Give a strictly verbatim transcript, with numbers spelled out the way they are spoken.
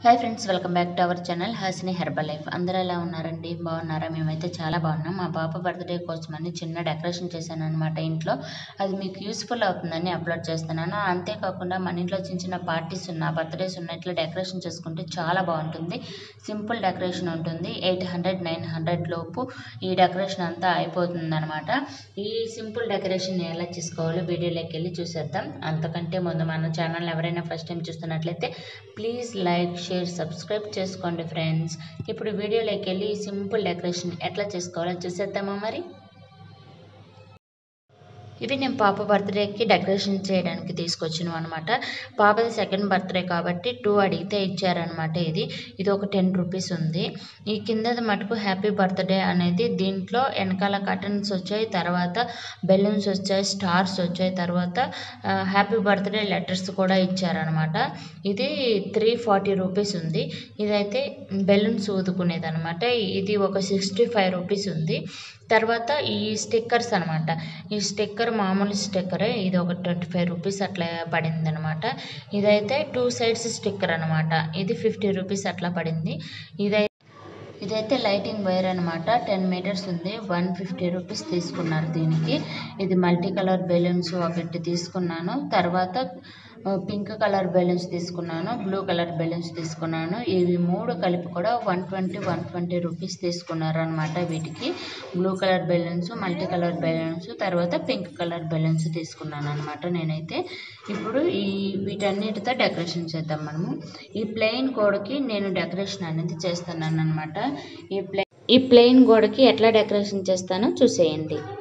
Hi friends, welcome back to our channel Hasini Herbal Life. అందరూ ఎలా ఉన్నారండి? బాగున్నారా? మేమైతే చాలా బాగున్నాం. మా పాప బర్త్డే కోసమని చిన్న డెకరేషన్ చేశాను అనమాట ఇంట్లో. అది మీకు యూస్ఫుల్ అవుతుందని అప్లోడ్ చేస్తున్నాను. అంతేకాకుండా మన ఇంట్లో చిన్న చిన్న పార్టీస్ ఉన్న బర్త్డేస్ ఉన్న ఇట్లా డెకరేషన్ చేసుకుంటే చాలా బాగుంటుంది. సింపుల్ డెకరేషన్ ఉంటుంది. ఎయిట్ హండ్రెడ్ నైన్ హండ్రెడ్ లోపు ఈ డెకరేషన్ అంతా అయిపోతుంది అనమాట. ఈ సింపుల్ డెకరేషన్ ఎలా చేసుకోవాలో వీడియోలోకి వెళ్ళి చూసేద్దాం. అంతకంటే ముందు మన ఛానల్ ఎవరైనా ఫస్ట్ టైం చూస్తున్నట్లయితే ప్లీజ్ లైక్ షేర్ సబ్స్క్రైబ్ చేసుకోండి ఫ్రెండ్స్. ఇప్పుడు వీడియోలోకి వెళ్ళి సింపుల్ డెకరేషన్ ఎట్లా చేసుకోవాలో చూసేద్దామా మరి. ఇవి నేను పాప బర్త్డేకి డెకరేషన్ చేయడానికి తీసుకొచ్చినవి అనమాట. పాపది సెకండ్ బర్త్డే కాబట్టి టూ అడిగితే ఇచ్చారనమాట. ఇది ఇది ఒక టెన్ రూపీస్ ఉంది. ఈ కిందది మటుకు హ్యాపీ బర్త్డే అనేది దీంట్లో వెనకాల కర్టన్స్ వచ్చాయి, తర్వాత బెలూన్స్ వచ్చాయి, స్టార్స్ వచ్చాయి, తర్వాత హ్యాపీ బర్త్డే లెటర్స్ కూడా ఇచ్చారనమాట. ఇది త్రీ ఫార్టీ రూపీస్ ఉంది. ఇదైతే బెలూన్స్ ఊదుకునేది అనమాట. ఇది ఒక సిక్స్టీ ఫైవ్ రూపీస్ ఉంది. తర్వాత ఈ స్టిక్కర్స్ అనమాట. ఈ స్టిక్కర్ మామూలు స్టిక్కరే, ఇది ఒక ట్వంటీ ఫైవ్ రూపీస్ అట్లా పడింది అనమాట. ఇదైతే టూ సైడ్స్ స్టిక్కర్ అనమాట. ఇది ఫిఫ్టీ రూపీస్ అట్లా పడింది. ఇదై ఇదైతే లైటింగ్ వైర్ అనమాట. టెన్ మీటర్స్ ఉంది. వన్ ఫిఫ్టీ రూపీస్ తీసుకున్నారు దీనికి. ఇది మల్టీ కలర్ బెలూన్స్ ఒకటి తీసుకున్నాను. తర్వాత పింక్ కలర్ బెలూన్స్ తీసుకున్నాను, బ్లూ కలర్ బెలూన్స్ తీసుకున్నాను. ఇవి మూడు కలిపి కూడా one twenty one twenty rupees తీసుకున్నారు అనమాట. వీటికి blue colour balloons, multi colour balloons, తర్వాత పింక్ కలర్ బెలూన్స్ తీసుకున్నాను అనమాట నేనైతే. ఇప్పుడు ఈ వీటన్నిటితో డెకరేషన్ చేద్దాం మనము. ఈ ప్లెయిన్ గోడకి నేను డెకరేషన్ అనేది చేస్తున్నాను అనమాట. ఈ ప్లెయిన్ ఈ ప్లెయిన్ గోడకి ఎట్లా డెకరేషన్ చేస్తానో చూసేయండి.